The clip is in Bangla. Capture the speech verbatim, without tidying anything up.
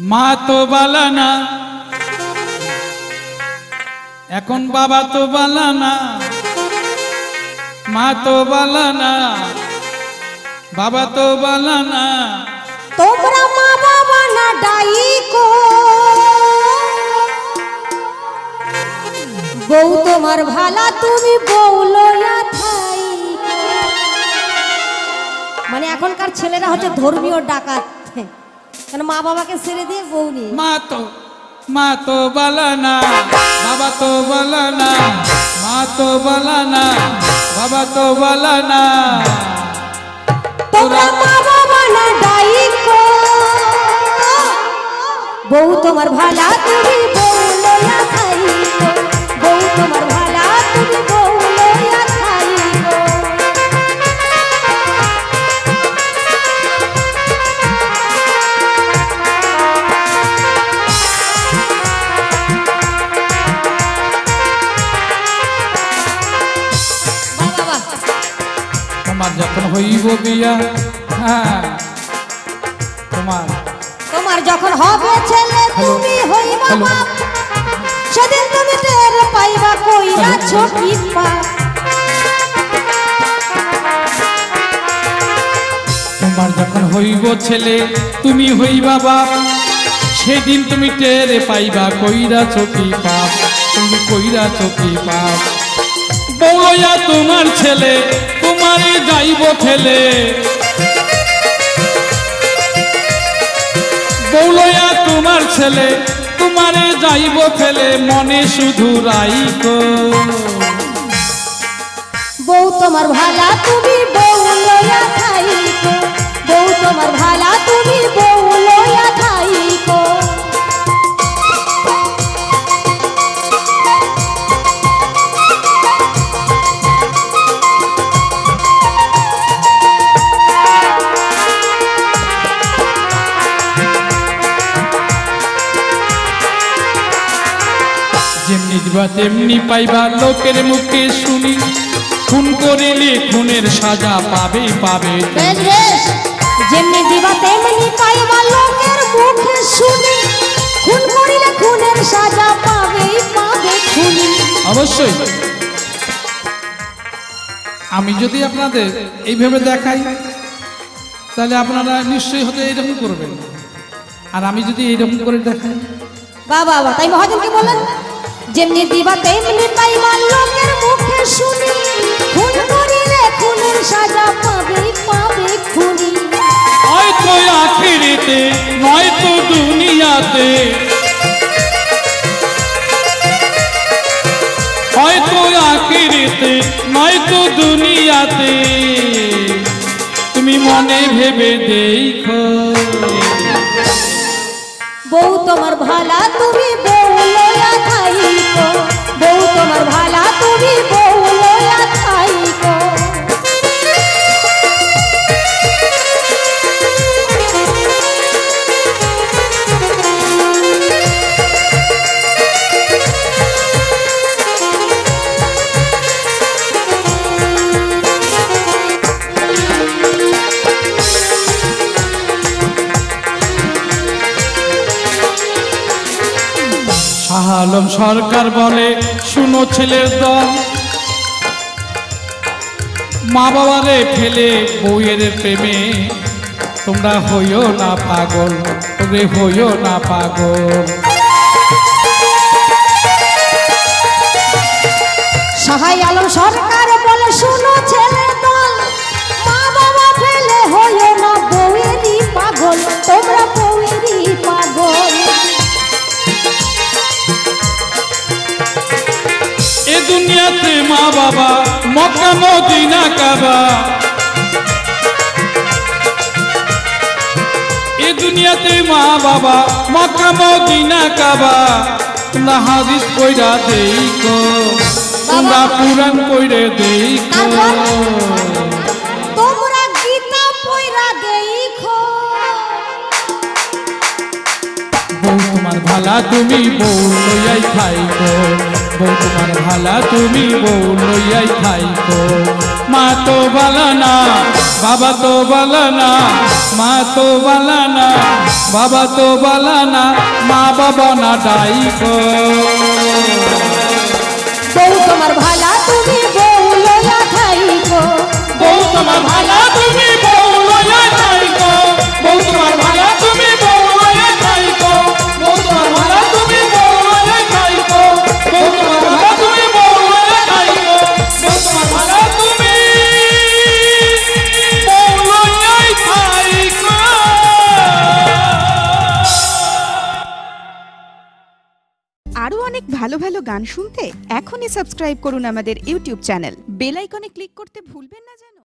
মা তো বালা না, এখন বাবা তো বালা না, মা তো বালা না, বাবা তো বালা না। তোমরা মা বাবা না ডাইকো, বউ তোমার ভালা তুমি বউ লইয়া থাইকো। মানে এখনকার ছেলেরা হচ্ছে ধর্মীয় ডাকাত, কেন মা বাবাকে ছেড়ে দিয়ে বউ নিয়ে। মা তো মা তো বালা না, বাবা তো বালা না, মা তো বালা না, বাবা তো বালা না। তোমরা মা বাবা না ডাইকো, বউ তোমার ভালা তুমি বউ লইয়া থাইকো, বউ তোমার ভালা তুমি বউ লইয়া থাইকো। তোমার যখন হইব বিয়া, হ্যাঁ তোমার তোমার যখন হবে ছেলে তুমি হইবা বাপ, সেদিন তুমি টের পাইবা কইরা ছোটি পা। তোমার যখন হইব ছেলে তুমি হইবা বাপ, সেদিন তুমি টের পাইবা কইরা চোখি পাপ, তুমি কইরা চোখি পাপ। বউলয়া তোমার ছেলে তোমারে যাইব ঠেলে, বউলয়া তোমার ছেলে তোমারে যাইব ফেলে, মনে শুধু রাইকো। বউ তোমার ভালা তুমি বউ লইয়া থাইকো, বউ তোমার ভালা তুমি বউ লইয়া থাইকো। যেমনি দিবা তেমনি পাইবা লোকের মুখে শুনি, খুন করিলে খুনের সাজা পাবে পাবে। বেশ বেশ, যেমনি দিবা তেমনি পাইবা লোকের মুখে শুনি, খুন করিলে খুনের সাজা পাবে পাবে খুনি। অবশ্যই আমি যদি আপনাদের এইভাবে দেখাই তাহলে আপনারা নিশ্চয়ই হয়তো এইরকম করবেন, আর আমি যদি এইরকম করে দেখাই। বাবা বাবা, তাই মহাজনকে বলেন যেমনি দিবা তেমনি পাইবা লোকের মুখে শুনি, খুন করিলে খুনের সাজা পাবে পাবে খুনি। হয়তো আখিরেতে নয়তো দুনিয়াতে, হয়তো আখিরেতে নয়তো দুনিয়াতে, তুমি মনে ভেবে দেখো। বউ তোমার ভালা তুমি বউ লইয়া থাইকো, বউ তোমার ভালা তুমি বউ লইয়া থাইকো। শাহ আলম সরকার বলে শুনো ছেলের দল, মা বাবারে ফেলে বউয়ের প্রেমে তোমরা হইও না পাগল, তোমরা হইও না পাগল। শাহ আলম সরকার বলে শুনো ছেলে দল, মা বাবা ফেলে হইও না বউয়েরই পাগল, তোমরা বউয়েরই পাগল। এ দুনিয়াতে মা বাবা মক্কা মদিনা কাবা, এ দুনিয়াতে মা বাবা মক্কা মদিনা কাবা। তোমরা হাদিস কইরা দেখো, তোমরা পুরাণ কইরে দেখো, তোমরা গীতা পড়া দেখো। বউ তোমার ভালা তুমি বউ লইয়াই খাইকো, বউ তোমার ভালা তুমি বউ লইয়াই খাইকো। মা তো বালানা বাবা তো বালানা মা তো বালানা বাবা তো বালানা মা বাবা না ডাইকো বউ তোমার ভালা তুমি বউ লয়া থাইকো বউ তোমার ভালা তুমি বউ লয়া থাইকো বউ তোমার ভালা তুমি বউ লয়া থাইকো বউ তোমার ভালা তুমি বউ লয়া থাইকো বউ তোমার ভালা তুমি বউ লয়া থাইকো বউ তোমার ভালা তুমি বউ লয়া থাইকো। আরো অনেক ভালো ভালো গান শুনতে এখনই সাবস্ক্রাইব করুন আমাদের ইউটিউব চ্যানেল। বেল আইকনে ক্লিক করতে ভুলবেন না যেন।